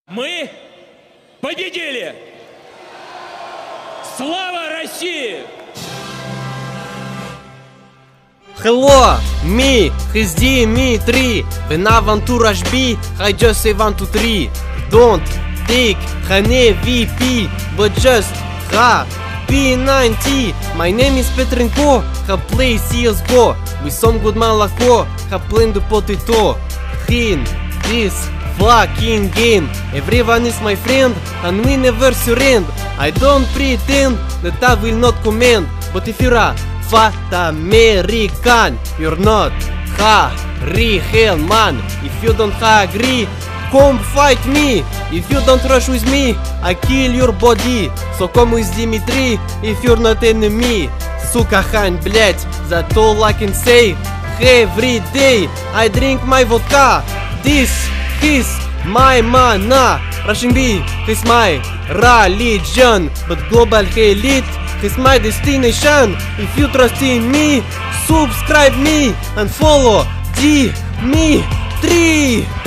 Мы победили! Слава России! Hello, me, he's Dimitri. When aventura be, I just say 1, 2, 3. Don't take an AVP, but just ha P90. My name is Petrenko, ha play CSGO. With some good malaco, ha playing the potato. In this fucking game, everyone is my friend, and we never surrender. I don't pretend that I will not command, but if you're a fat American, you're not real man. If you don't agree, come fight me. If you don't rush with me, I kill your body. So come with Dimitri if you're not enemy. Сука хань, блять, that's all I can say. Every day I drink my vodka. This is my mana. Russian B is my religion, but global elite is my destination. If you trust in me, subscribe me and follow Dimitri.